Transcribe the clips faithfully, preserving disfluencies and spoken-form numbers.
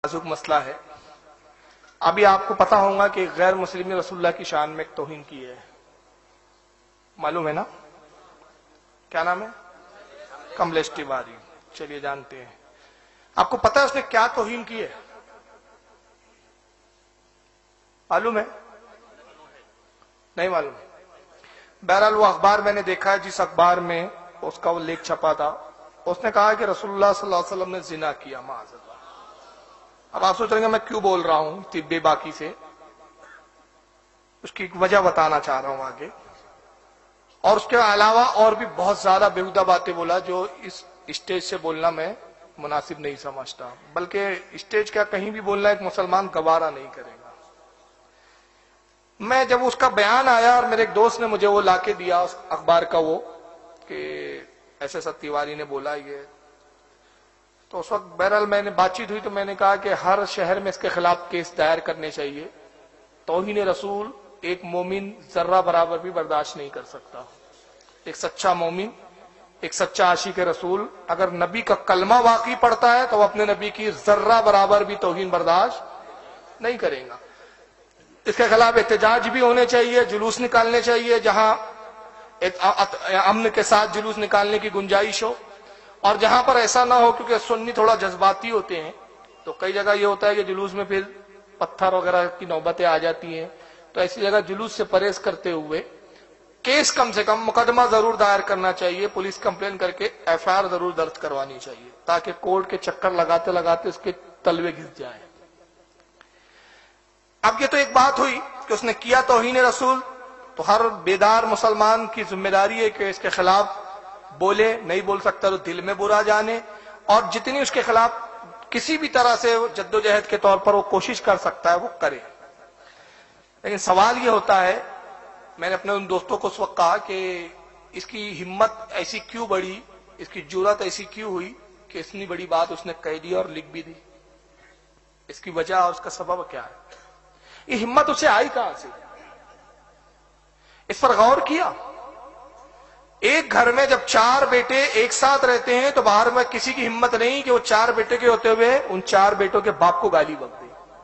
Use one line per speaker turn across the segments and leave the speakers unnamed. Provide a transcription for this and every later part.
نازک مسئلہ ہے. ابھی آپ کو پتا ہوگا کہ غیر مسلم نے رسول اللہ کی شان میں ایک توہین کی ہے, معلوم ہے نا؟ کیا نام ہے؟ کملیش تیواری. چلیے جانتے ہیں. آپ کو پتا ہے اس نے کیا توہین کی ہے؟ معلوم ہے؟ نہیں معلوم. بہرحال وہ اخبار میں نے دیکھا ہے, جس اخبار میں اس کا وہ لیکھ چھپا تھا, اس نے کہا کہ رسول اللہ صلی اللہ علیہ وسلم نے زنا کیا. معاذ اللہ. اب آپ سوچ رہے ہیں میں کیوں بول رہا ہوں طبی باقی سے, اس کی وجہ بتانا چاہ رہا ہوں آگے. اور اس کے علاوہ اور بھی بہت زیادہ بیہودہ باتیں بولا جو اس اسٹیج سے بولنا میں مناسب نہیں سمجھتا, بلکہ اسٹیج کا کہیں بھی بولنا ایک مسلمان گوارا نہیں کرے گا. میں جب اس کا بیان آیا اور میرے ایک دوست نے مجھے وہ لا کے دیا اس اخبار کا, وہ کہ ایسے ایسا تیواری نے بولا یہ, تو اس وقت بہرحال میں نے بات چیت ہوئی تو میں نے کہا کہ ہر شہر میں اس کے خلاف کیس دائر کرنے چاہیے. توہین رسول ایک مومن ذرہ برابر بھی برداشت نہیں کر سکتا. ایک سچا مومن, ایک سچا عاشق رسول اگر نبی کا کلمہ واقعی پڑھتا ہے تو وہ اپنے نبی کی ذرہ برابر بھی توہین برداشت نہیں کرے گا. اس کے خلاف احتجاج بھی ہونے چاہیے, جلوس نکالنے چاہیے جہاں امن کے ساتھ جلوس نکالنے کی گنجائش ہو, اور جہاں پر ایسا نہ ہو, کیونکہ سنی تھوڑا جذباتی ہوتے ہیں تو کئی جگہ یہ ہوتا ہے کہ جلوس میں پھر پتھر وغیرہ کی نوبتیں آ جاتی ہیں, تو ایسی جگہ جلوس سے پرہیز کرتے ہوئے کیس کم سے کم مقدمہ ضرور دائر کرنا چاہیے, پولیس کمپلین کر کے ایف آئی آر ضرور درج کروانی چاہیے, تاکہ کورٹ کے چکر لگاتے لگاتے اس کے تلوے گھس جائیں. اب یہ تو ایک بات ہوئی کہ اس نے کیا توہین رسول, تو ہر بیدار مسلمان کی ذمہ داری ہے کہ اس کے خلاف بولے, نہیں بول سکتا تو دل میں برا جانے, اور جتنی اس کے خلاف کسی بھی طرح سے جدوجہد کے طور پر وہ کوشش کر سکتا ہے وہ کرے. لیکن سوال یہ ہوتا ہے, میں نے اپنے ان دوستوں کو اس وقت کہا کہ اس کی ہمت ایسی کیوں بڑھی, اس کی جرأت ایسی کیوں ہوئی کہ اتنی بڑی بات اس نے کہہ دی اور لکھ بھی دی. اس کی وجہ اور اس کا سبب کیا ہے؟ یہ ہمت اسے آئی کہاں سے؟ اس پر غور کیا؟ ایک گھر میں جب چار بیٹے ایک ساتھ رہتے ہیں تو باہر میں کسی کی ہمت نہیں کہ وہ چار بیٹے کے ہوتے ہوئے ان چار بیٹوں کے باپ کو گالی بک دے,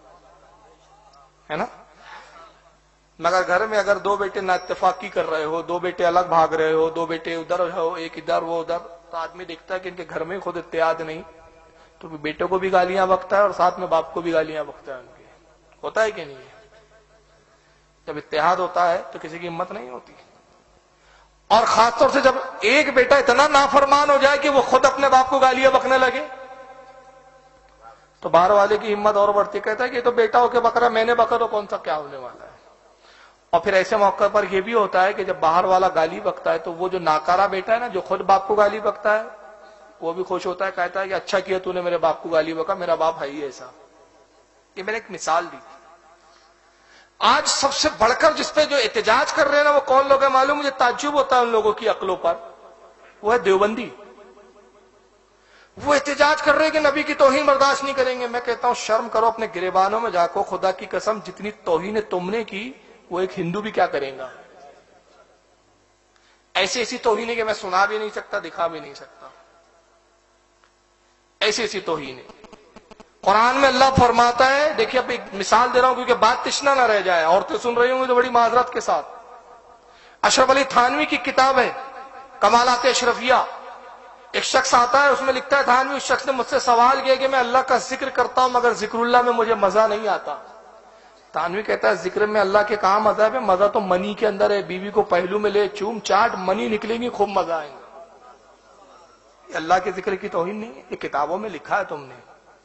ہے نا؟ مگر گھر میں اگر دو بیٹے نا اتفاقی کر رہے ہو, دو بیٹے الگ بھاگ رہے ہو, دو بیٹے ادھر ہو, ایک ادھر وہ ادھر, تو آدمی دیکھتا ہے کہ ان کے گھر میں خود اتحاد نہیں, تو بیٹوں کو بھی گالیاں بکتا ہے اور ساتھ میں باپ کو بھی گالیاں بکتا ہے. ان کے ہوتا ہے کہ نہیں ہے؟ جب اتحاد ہوتا ہے تو کسی کی ہمت نہیں ہوتی, اور خاص طور سے جب ایک بیٹا اتنا نافرمان ہو جائے کہ وہ خود اپنے باپ کو گالیاں بکنے لگے تو باہر والے کی ہمت اور بڑھتی. کہتا ہے کہ یہ تو بیٹا ہو کے بک رہا, میں نے بکا تو کون سا کیا ہونے والا ہے. اور پھر ایسے موقع پر یہ بھی ہوتا ہے کہ جب باہر والا گالی بکتا ہے تو وہ جو ناکارہ بیٹا ہے نا, جو خود باپ کو گالی بکتا ہے, وہ بھی خوش ہوتا ہے, کہتا ہے کہ اچھا کیا تو نے میرے باپ کو گالی بکا, میرا باپ ہے ہی ایسا. یہ میں نے ایک مثال دی. آج سب سے بڑھ کر جس پہ جو احتجاج کر رہے ہیں نا وہ کون لوگ ہیں معلوم؟ مجھے تعجب ہوتا ہے ان لوگوں کی عقلوں پر. وہ ہے دیوبندی. وہ احتجاج کر رہے ہیں کہ نبی کی توہین برداشت نہیں کریں گے. میں کہتا ہوں شرم کرو, اپنے گریبانوں میں جا کو, خدا کی قسم جتنی توہین تم نے کی وہ ایک ہندو بھی کیا کرے گا. ایسی ایسی توہین ہے کہ میں سنا بھی نہیں سکتا, دکھا بھی نہیں سکتا. ایسی ایسی توہین ہے. قرآن میں اللہ فرماتا ہے, دیکھیے اب ایک مثال دے رہا ہوں کیونکہ بات تشنا نہ رہ جائے, عورتیں سن رہی ہوں گی تو بڑی معذرت کے ساتھ. اشرف علی تھانوی کی کتاب ہے کمالات اشرفیہ. ایک شخص آتا ہے, اس میں لکھتا ہے تھانوی, اس شخص نے مجھ سے سوال کیا کہ میں اللہ کا ذکر کرتا ہوں مگر ذکر اللہ میں مجھے مزہ نہیں آتا. تھانوی کہتا ہے ذکر میں اللہ کے کہاں مزہ ہے, مزہ تو منی کے اندر ہے. بیوی کو پہلو میں لے چوم چاٹ, منی نکلیں گی, خوب مزہ آئے گا. یہ اللہ کے ذکر کی توہین نہیں ہے, یہ کتابوں میں لکھا ہے تم نے.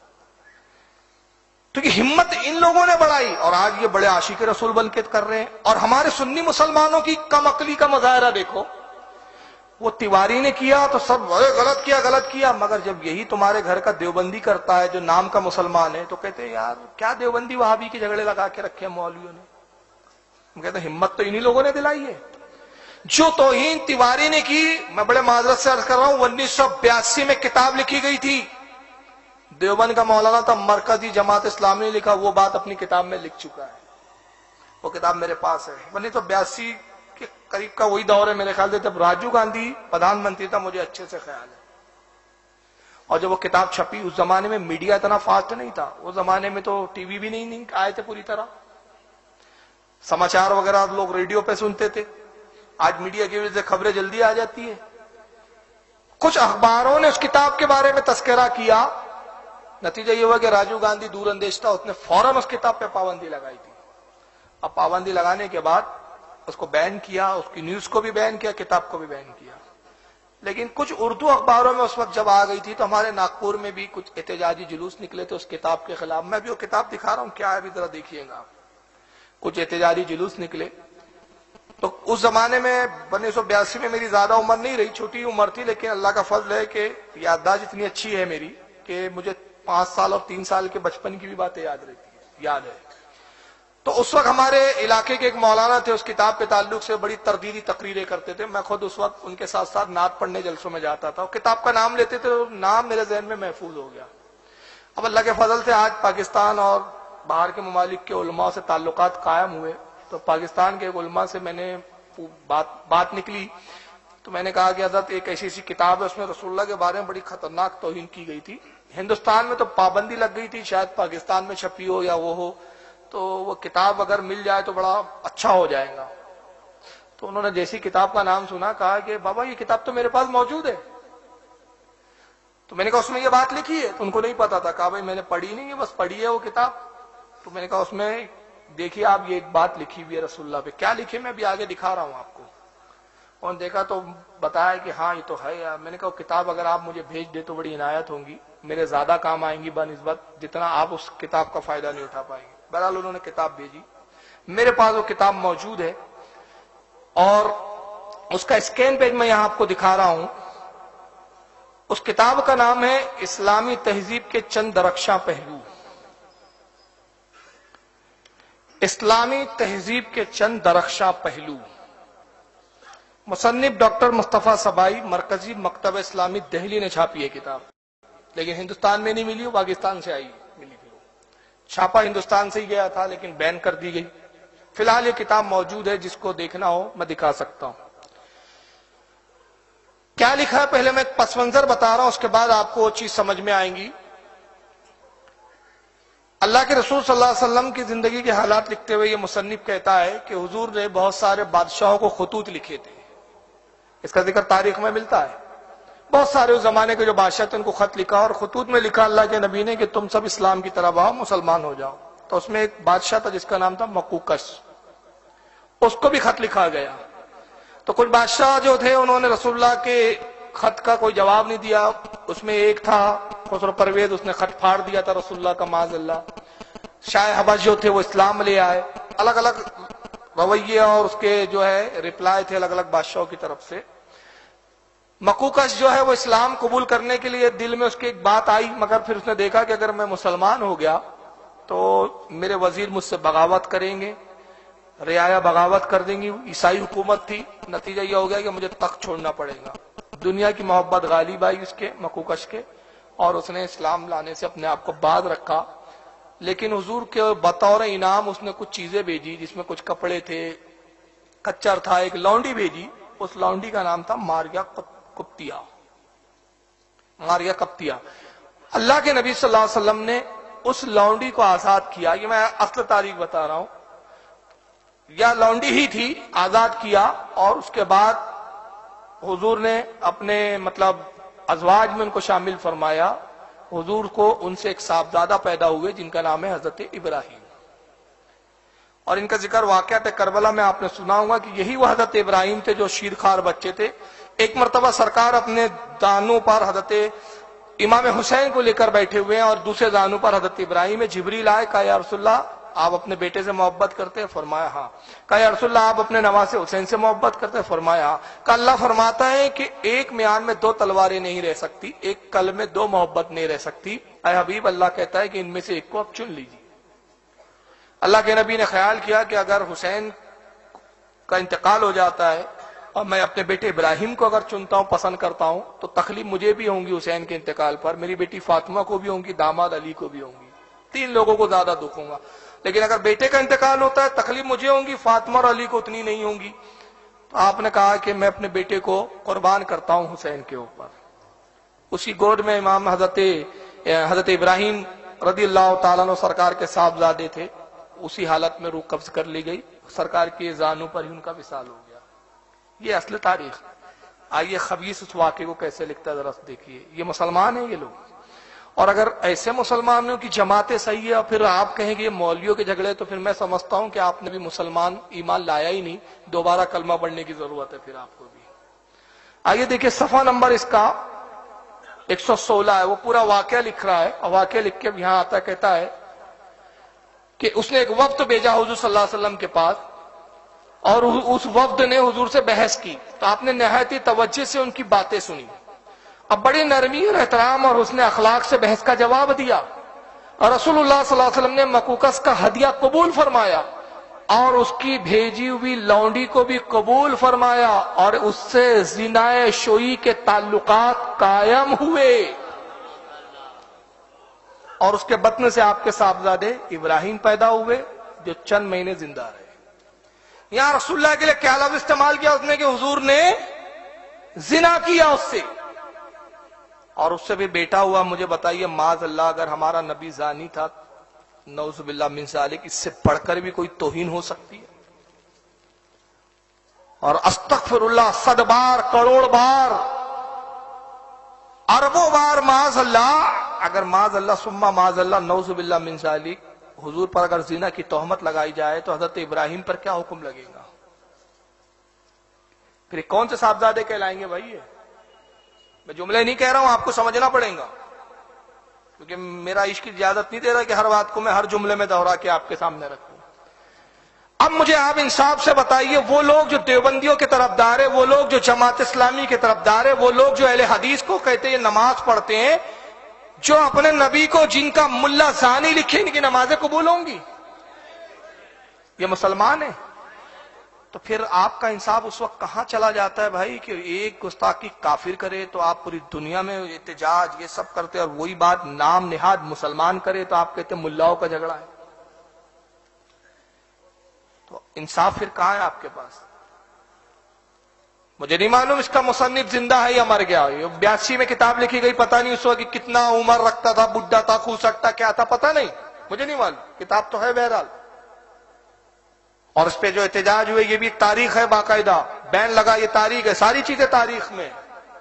تو یہ ہمت ان لوگوں نے بڑھائی اور آج یہ بڑے عاشق رسول بن کے کر رہے ہیں. اور ہمارے سنی مسلمانوں کی کم عقلی کا مظاہرہ دیکھو. وہ تیواری نے کیا تو سب غلط کیا غلط کیا, مگر جب یہی تمہارے گھر کا دیوبندی کرتا ہے جو نام کا مسلمان ہے تو کہتے ہیں یار کیا دیوبندی وہابی کے جھگڑے لگا کے رکھے ہیں مولویوں نے. ہم کہتے ہیں ہمت تو انہی لوگوں نے دلائی ہے. جو توہین تیواری نے کی, میں بڑے معذرت سے عرض کر رہا ہوں, انیس سو بیاسی میں کتاب لکھی گئی تھی. دیوبند کا مولانا تھا, مرکزی جماعت اسلامی نے لکھا, وہ بات اپنی کتاب میں لکھ چکا ہے. وہ کتاب میرے پاس ہے. انیس سو بیاسی کے قریب کا وہی دور ہے میرے خیال سے جب راجیو گاندھی پردھان منتری تھا, مجھے اچھے سے خیال ہے. اور جب وہ کتاب چھپی اس زمانے میں میڈیا اتنا فاسٹ نہیں تھا، اس زمانے میں تو ٹی وی بھی نہیں, نہیں آئے تھے پوری طرح، سماچار وغیرہ لوگ ریڈیو پہ سنتے تھے، آج میڈیا کی وجہ سے خبریں جلدی آ جاتی ہے۔ کچھ اخباروں نے اس کتاب کے بارے میں تذکرہ کیا، نتیجہ یہ ہوا کہ راجیو گاندھی دور اندیش تھا، اس نے فوراً اس کتاب پہ پابندی لگائی تھی۔ اب پابندی لگانے کے بعد اس کو بین کیا، اس کی نیوز کو بھی بین کیا، کتاب کو بھی بین کیا۔ لیکن کچھ اردو اخباروں میں اس وقت جب آ گئی تھی تو ہمارے ناگپور میں بھی کچھ احتجاجی جلوس نکلے تھے اس کتاب کے خلاف۔ میں بھی وہ کتاب دکھا رہا ہوں، کیا ہے ابھی ذرا دیکھیے گا۔ کچھ احتجاجی جلوس نکلے تو اس زمانے میں انیس سو بیاسی میں میری زیادہ عمر نہیں رہی، چھوٹی عمر تھی، لیکن اللہ کا فضل ہے کہ یادداشت اتنی اچھی ہے میری کہ مجھے پانچ سال اور تین سال کے بچپن کی بھی باتیں یاد رہتی ہیں، یاد ہے۔ تو اس وقت ہمارے علاقے کے ایک مولانا تھے، اس کتاب کے تعلق سے بڑی تردیدی تقریریں کرتے تھے، میں خود اس وقت ان کے ساتھ ساتھ نعت پڑھنے جلسوں میں جاتا تھا، کتاب کا نام لیتے تھے، نام میرے ذہن میں محفوظ ہو گیا۔ اب اللہ کے فضل سے آج پاکستان اور باہر کے ممالک کے علماء سے تعلقات قائم ہوئے، تو پاکستان کے ایک علماء سے میں نے بات بات نکلی تو میں نے کہا کہ حضرت ایک ایسی ایسی کتاب ہے اس میں رسول اللہ کے بارے میں بڑی خطرناک توہین کی گئی تھی، ہندوستان میں تو پابندی لگ گئی تھی، شاید پاکستان میں چھپی ہو یا وہ ہو، تو وہ کتاب اگر مل جائے تو بڑا اچھا ہو جائے گا۔ تو انہوں نے جیسی کتاب کا نام سنا کہا کہ بابا یہ کتاب تو میرے پاس موجود ہے۔ تو میں نے کہا اس میں یہ بات لکھی ہے؟ تو ان کو نہیں پتا تھا، کہا بھائی میں نے پڑھی نہیں ہے، بس پڑھی ہے وہ کتاب۔ تو میں نے کہا اس میں دیکھیے آپ یہ ایک بات لکھی ہوئی ہے رسول اللہ پہ، کیا لکھی میں بھی آگے دکھا رہا ہوں آپ کو۔ اور دیکھا تو بتایا کہ ہاں یہ تو ہے یار۔ میں نے کہا کتاب اگر آپ مجھے بھیج دے تو بڑی عنایت ہوں گی، میرے زیادہ کام آئیں گی بنسبت جتنا آپ اس کتاب کا فائدہ نہیں اٹھا پائیں گے۔ بہرحال انہوں نے کتاب بھیجی، میرے پاس وہ کتاب موجود ہے اور اس کا اسکین پیج میں یہاں آپ کو دکھا رہا ہوں۔ اس کتاب کا نام ہے اسلامی تہذیب کے چند درخشاں پہلو، اسلامی تہذیب کے چند درخشاں پہلو، مصنف ڈاکٹر مصطفیٰ سبائی، مرکزی مکتبہ اسلامی دہلی نے چھاپی ہے کتاب، لیکن ہندوستان میں نہیں ملی، وہ پاکستان سے آئی ملی تھی۔ چھاپا ہندوستان سے ہی گیا تھا لیکن بین کر دی گئی۔ فی الحال یہ کتاب موجود ہے، جس کو دیکھنا ہو میں دکھا سکتا ہوں۔ کیا لکھا ہے پہلے میں ایک پس منظر بتا رہا ہوں، اس کے بعد آپ کو وہ چیز سمجھ میں آئیں گی۔ اللہ کے رسول صلی اللہ علیہ وسلم کی زندگی کے حالات لکھتے ہوئے یہ مصنف کہتا ہے کہ حضور نے بہت سارے بادشاہوں کو خطوط لکھے تھے، اس کا ذکر تاریخ میں ملتا ہے۔ بہت سارے اس زمانے کے جو بادشاہ تھے ان کو خط لکھا، اور خطوط میں لکھا اللہ کے نبی نے کہ تم سب اسلام کی طرف آؤ، مسلمان ہو جاؤ۔ تو اس میں ایک بادشاہ تھا جس کا نام تھا مقوقس، اس کو بھی خط لکھا گیا۔ تو کچھ بادشاہ جو تھے انہوں نے رسول اللہ کے خط کا کوئی جواب نہیں دیا، اس میں ایک تھا خسرو پرویز، اس نے خط پھاڑ دیا تھا رسول اللہ کا معاذ اللہ۔ شاہ حبش جو تھے وہ اسلام لے آئے، الگ الگ رویے اور اس کے جو ہے رپلائی تھے الگ الگ بادشاہوں کی طرف سے۔ مقوقس جو ہے وہ اسلام قبول کرنے کے لیے دل میں اس کی ایک بات آئی، مگر پھر اس نے دیکھا کہ اگر میں مسلمان ہو گیا تو میرے وزیر مجھ سے بغاوت کریں گے، رعایا بغاوت کر دیں گی، عیسائی حکومت تھی، نتیجہ یہ ہو گیا کہ مجھے تخت چھوڑنا پڑے گا۔ دنیا کی محبت غالب آئی اس کے مقوقس کے، اور اس نے اسلام لانے سے اپنے آپ کو باز رکھا۔ لیکن حضور کے بطور انعام اس نے کچھ چیزیں بھیجی، جس میں کچھ کپڑے تھے، کچر تھا، ایک لونڈی بھیجی، اس لونڈی کا نام تھا ماریا کپتیا، ماریا کپتیا۔ اللہ کے نبی صلی اللہ علیہ وسلم نے اس لونڈی کو آزاد کیا، یہ میں اصل تاریخ بتا رہا ہوں، یا لونڈی ہی تھی، آزاد کیا، اور اس کے بعد حضور نے اپنے مطلب ازواج میں ان کو شامل فرمایا۔ حضور کو ان سے ایک صاحبزادہ پیدا ہوئے جن کا نام ہے حضرت ابراہیم، اور ان کا ذکر واقعات کربلا میں آپ نے سنا ہوگا کہ یہی وہ حضرت ابراہیم تھے جو شیرخوار بچے تھے۔ ایک مرتبہ سرکار اپنے دانوں پر حضرت امام حسین کو لے کر بیٹھے ہوئے ہیں اور دوسرے دانوں پر حضرت ابراہیم ہے۔ جبریل آئے، کہا یا رسول اللہ آپ اپنے بیٹے سے محبت کرتے ہیں؟ فرمایا ہاں۔ کہا یا رسول اللہ آپ اپنے نواسے حسین سے محبت کرتے ہیں؟ فرمایا ہاں۔ کہا اللہ فرماتا ہے کہ ایک میان میں دو تلواریں نہیں رہ سکتی، ایک کل میں دو محبت نہیں رہ سکتی۔ اے حبیب اللہ کہتا ہے کہ ان میں سے ایک کو اب چن لیجیے۔ اللہ کے نبی نے خیال کیا کہ اگر حسین کا انتقال ہو جاتا ہے اور میں اپنے بیٹے ابراہیم کو اگر چنتا ہوں، پسند کرتا ہوں، تو تکلیف مجھے بھی ہوں گی حسین کے انتقال پر، میری بیٹی فاطمہ کو بھی ہوں گی، داماد علی کو بھی ہوں گی، تین لوگوں کو زیادہ دکھ ہوں گا۔ لیکن اگر بیٹے کا انتقال ہوتا ہے تکلیف مجھے ہوں گی، فاطمہ اور علی کو اتنی نہیں ہوں گی۔ تو آپ نے کہا کہ میں اپنے بیٹے کو قربان کرتا ہوں حسین کے اوپر۔ اس کی گود میں امام حضرت حضرت ابراہیم رضی اللہ تعالیٰ عنہ سرکار کے صاحبزادے تھے. اسی حالت میں روح قبض کر لی گئی، سرکار کی زانوں پر ہی ان کا وصال ہو گیا. یہ اصل تاریخ. آئیے خبیث اس واقعے کو کیسے لکھتا ہے ذرا دیکھیے. یہ مسلمان ہیں یہ لوگ، اور اگر ایسے مسلمانوں کی جماعتیں صحیح ہے اور پھر آپ کہیں کہ یہ مولویوں کے جھگڑے، تو پھر میں سمجھتا ہوں کہ آپ نے بھی مسلمان ایمان لایا ہی نہیں، دوبارہ کلمہ پڑھنے کی ضرورت ہے پھر آپ کو بھی. آئیے دیکھیے صفحہ نمبر اس کا ایک سو سولہ ہے. وہ پورا واقعہ لکھ رہا ہے، اور واقعہ لکھ کے یہاں آتا کہتا ہے کہ اس نے ایک وفد بھیجا حضور صلی اللہ علیہ وسلم کے پاس، اور اس وفد نے حضور سے بحث کی. تو آپ نے نہایت ہی توجہ سے ان کی باتیں سنی. اب بڑی نرمی اور احترام اور حسن اخلاق سے بحث کا جواب دیا، اور رسول اللہ صلی اللہ علیہ وسلم نے مقوقس کا ہدیہ قبول فرمایا، اور اس کی بھیجی ہوئی لونڈی کو بھی قبول فرمایا، اور اس سے زنائے شوئی کے تعلقات قائم ہوئے، اور اس کے بطن سے آپ کے صاحبزادے ابراہیم پیدا ہوئے جو چند مہینے زندہ رہے. یہاں رسول اللہ کے لیے کیا لفظ استعمال کیا اس نے کہ حضور نے زنا کیا اس سے، اور اس سے بھی بیٹا ہوا. مجھے بتائیے معاذ اللہ اگر ہمارا نبی زانی تھا، نعوذ باللہ من ذالک، اس سے پڑھ کر بھی کوئی توہین ہو سکتی ہے؟ اور استغفر اللہ صد بار، کروڑ بار، اربوں بار معاذ اللہ، اگر معاذ اللہ ثم معاذ اللہ نعوذ باللہ من ذالک حضور پر اگر زنا کی تہمت لگائی جائے تو حضرت ابراہیم پر کیا حکم لگے گا؟ پھر کون سے صاحبزادے کہلائیں گے بھائی؟ یہ میں جملے نہیں کہہ رہا ہوں، آپ کو سمجھنا پڑے گا، کیونکہ میرا عشق اجازت نہیں دے رہا کہ ہر بات کو میں ہر جملے میں دوہرا کے آپ کے سامنے رکھوں. اب مجھے آپ انصاف سے بتائیے، وہ لوگ جو دیوبندیوں کے طرفدار ہیں، وہ لوگ جو جماعت اسلامی کے طرفدار ہیں، وہ لوگ جو اہل حدیث کو کہتے ہیں نماز پڑھتے ہیں، جو اپنے نبی کو جن کا ملا زانی لکھیں ان کی نمازیں قبول ہوں گی، یہ مسلمان ہیں؟ تو پھر آپ کا انصاف اس وقت کہاں چلا جاتا ہے بھائی کہ ایک گستاخی کافر کرے تو آپ پوری دنیا میں احتجاج یہ سب کرتے، اور وہی بات نام نہاد مسلمان کرے تو آپ کہتے ہیں ملاؤں کا جھگڑا ہے. تو انصاف پھر کہاں ہے آپ کے پاس؟ مجھے نہیں معلوم اس کا مصنف زندہ ہے یا مر گیا. بیاسی میں کتاب لکھی گئی، پتہ نہیں اس وقت کتنا عمر رکھتا تھا، بڈھا تھا، خو سکتا کیا تھا پتہ نہیں، مجھے نہیں معلوم. کتاب تو ہے بہرحال، اور اس پہ جو احتجاج ہوئے یہ بھی ایک تاریخ ہے، باقاعدہ بین لگا، یہ تاریخ ہے، ساری چیزیں تاریخ میں.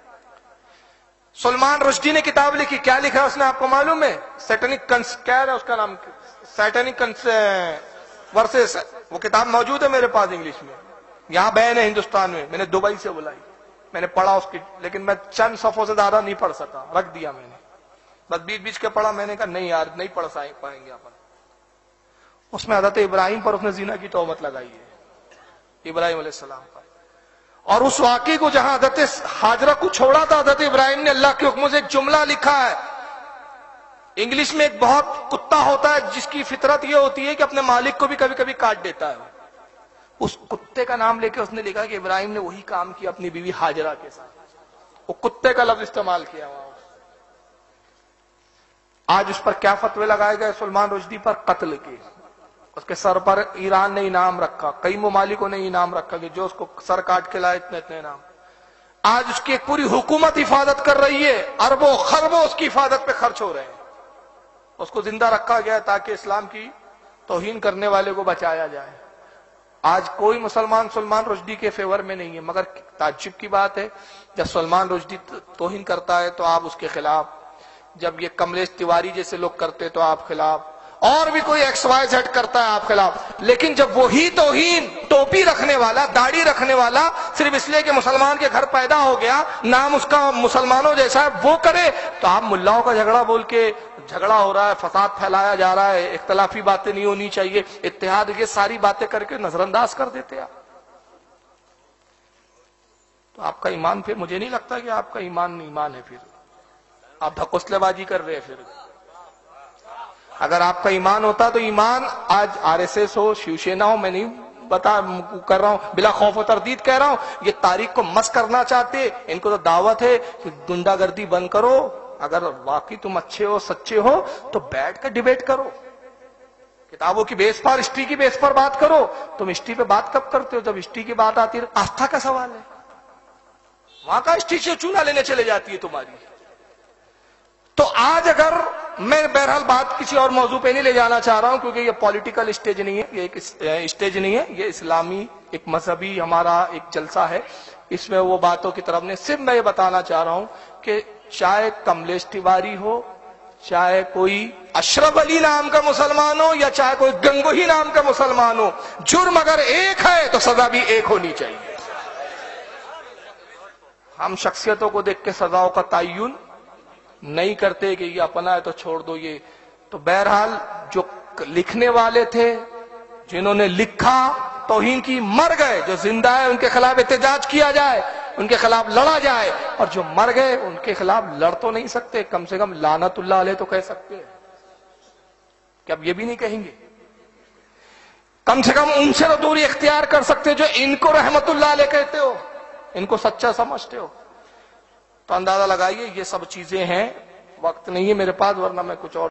سلمان رشدی نے کتاب لکھی، کیا لکھا اس نے آپ کو معلوم ہے؟ سیٹنک کنس کیا ہے اس کا نام، سیٹنک کنس ورسز. وہ کتاب موجود ہے میرے پاس انگلش میں، یہاں بین ہے ہندوستان میں، میں نے دبئی سے بلائی، میں نے پڑھا اس کی، لیکن میں چند صفحوں سے زیادہ نہیں پڑھ سکا، رکھ دیا میں نے، بس بیچ بیچ کے پڑھا. میں نے کہا نہیں یار نہیں پڑھ پائیں گے اپن. اس میں حضرت ابراہیم پر اس نے زنا کی تہمت لگائی ہے، ابراہیم علیہ السلام پر. اور اس واقعے کو جہاں حضرت ہاجرہ کو چھوڑا تھا حضرت ابراہیم نے اللہ کے حکم سے ایک جملہ لکھا ہے. انگلش میں ایک بہت کتا ہوتا ہے جس کی فطرت یہ ہوتی ہے کہ اپنے مالک کو بھی کبھی کبھی کاٹ دیتا ہے. اس کتے کا نام لے کے اس نے لکھا کہ ابراہیم نے وہی کام کیا اپنی بیوی ہاجرہ کے ساتھ. وہ کتے کا لفظ استعمال کیا وہاں. آج اس پر کیا فتوے لگائے گئے سلمان رشدی پر؟ قتل کے. اس کے سر پر ایران نے انعام رکھا، کئی ممالکوں نے انعام رکھا کہ جو اس کو سر کاٹ کے لائے اتنے اتنے انعام. آج اس کی ایک پوری حکومت حفاظت کر رہی ہے، اربوں خربوں اس کی حفاظت پہ خرچ ہو رہے ہیں. اس کو زندہ رکھا گیا تاکہ اسلام کی توہین کرنے والے کو بچایا جائے. آج کوئی مسلمان سلمان رشدی کے فیور میں نہیں ہے، مگر تعجب کی بات ہے جب سلمان رشدی توہین کرتا ہے تو آپ اس کے خلاف، جب یہ کملیش تیواری جیسے لوگ کرتے تو آپ خلاف، اور بھی کوئی ایکس وائی زیڈ کرتا ہے آپ خلاف. لیکن جب وہی توہین ٹوپی رکھنے والا، داڑھی رکھنے والا، صرف اس لیے کہ مسلمان کے گھر پیدا ہو گیا، نام اس کا مسلمانوں جیسا ہے، وہ کرے تو آپ ملاؤں کا جھگڑا بول کے جھگڑا ہو رہا ہے، فساد پھیلایا جا رہا ہے، اختلافی باتیں نہیں ہونی چاہیے، اتحاد، یہ ساری باتیں کر کے نظر انداز کر دیتے آپ. تو آپ کا ایمان پھر مجھے نہیں لگتا کہ آپ کا ایمان ایمان ہے، پھر آپ ڈھکوسلے بازی کر رہے ہیں. پھر اگر آپ کا ایمان ہوتا تو ایمان آج آر ایس ایس ہو، شیو سینا ہو، میں نہیں بتا کر رہا ہوں، بلا خوف و تردید کہہ رہا ہوں، یہ تاریخ کو مس کرنا چاہتے. ان کو تو دعوت ہے کہ گنڈا گردی بند کرو، اگر واقعی تم اچھے ہو، سچے ہو تو بیٹھ کر ڈیبیٹ کرو، کتابوں کی بیس پر، ہسٹری کی بیس پر بات کرو. تم ہسٹری پہ بات کب کرتے ہو؟ جب ہسٹری کی بات آتی ہے. آستھا کا سوال ہے، وہاں کا ہسٹری سے چونا لینے چلے جاتی ہے تمہاری. تو آج اگر میں بہرحال بات کسی اور موضوع پہ نہیں لے جانا چاہ رہا ہوں، کیونکہ یہ پولیٹیکل اسٹیج نہیں ہے، یہ ایک اسٹیج نہیں ہے، یہ اسلامی ایک مذہبی ہمارا ایک جلسہ ہے، اس میں وہ باتوں کی طرف نہیں، صرف میں یہ بتانا چاہ رہا ہوں کہ چاہے کملیش تیواری ہو، چاہے کوئی اشرف علی نام کا مسلمان ہو، یا چاہے کوئی گنگوہی نام کا مسلمان ہو، جرم اگر ایک ہے تو سزا بھی ایک ہونی چاہیے۔ ہم شخصیتوں کو دیکھ کے سزاؤں کا تعین نہیں کرتے کہ یہ اپنا ہے تو چھوڑ دو یہ۔ تو بہرحال جو لکھنے والے تھے، جنہوں نے لکھا توہین کی، مر گئے، جو زندہ ہے ان کے خلاف احتجاج کیا جائے، ان کے خلاف لڑا جائے، اور جو مر گئے ان کے خلاف لڑ تو نہیں سکتے، کم سے کم لعنت اللہ علیہ تو کہہ سکتے ہیں، کہ اب یہ بھی نہیں کہیں گے؟ کم سے کم ان سے تو دوری اختیار کر سکتے جو ان کو رحمت اللہ علیہ کہتے ہو، ان کو سچا سمجھتے ہو۔ تو اندازہ لگائیے یہ سب چیزیں ہیں، وقت نہیں ہے میرے پاس ورنہ میں کچھ اور